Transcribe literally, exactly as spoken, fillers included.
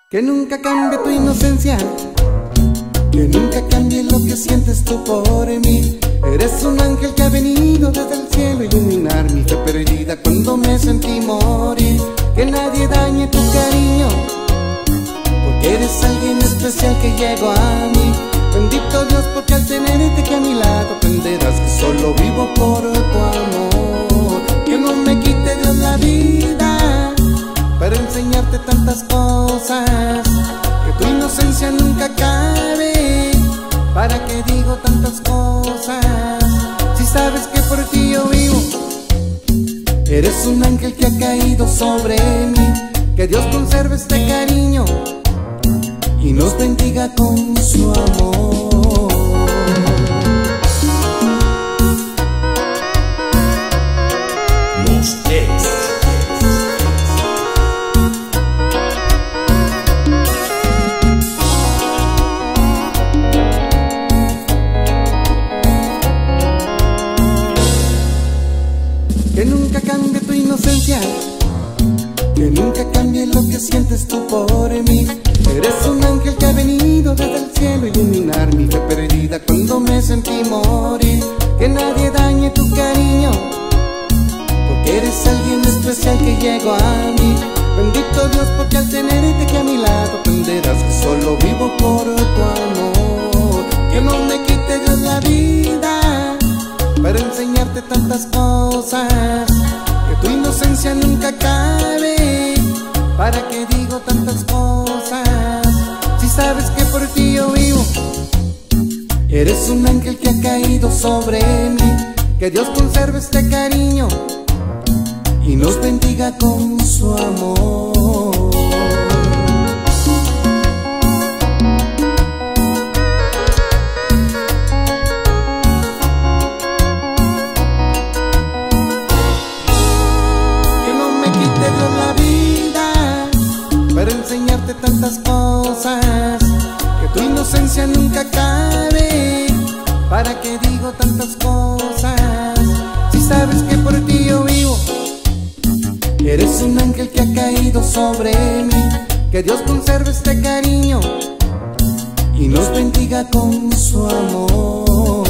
Que nunca cambie tu inocencia, que nunca cambie lo que sientes tú por mí. Eres un ángel que ha venido desde el cielo a iluminar mi fe perdida cuando me sentí morir. Que nadie dañe tu cariño, porque eres alguien especial que llegó a mí. Bendito Dios, porque al tenerte que a mi lado aprenderás que solo vivo por tu amor. Que no me quite Dios la vida para enseñarte tantas cosas, que tu inocencia nunca acabe. ¿Para qué digo tantas cosas si sabes que por ti yo vivo? Eres un ángel que ha caído sobre mí. Que Dios conserve este cariño y nos bendiga con su amor. Los ex. Que nunca cambie tu inocencia, que nunca cambie lo que sientes tú por mí. Eres un ángel que ha venido desde el cielo a iluminar mi fe perdida cuando me sentí morir. Que nadie dañe tu cariño, porque eres alguien especial que llegó a mí. Bendito Dios, porque al tenerte que a mi lado aprenderás que solo vivo por tu amor. Que no me quite Dios la vida para enseñarte tantas cosas, que tu inocencia nunca acabe. ¿Para qué digo tantas cosas si sabes que por ti yo vivo? Eres un ángel que ha caído sobre mí. Que Dios conserve este cariño y nos bendiga con su amor. La vida para enseñarte tantas cosas, que tu inocencia nunca acabe. ¿Para qué digo tantas cosas si sabes que por ti yo vivo? Eres un ángel que ha caído sobre mí. Que Dios conserve este cariño y nos bendiga con su amor.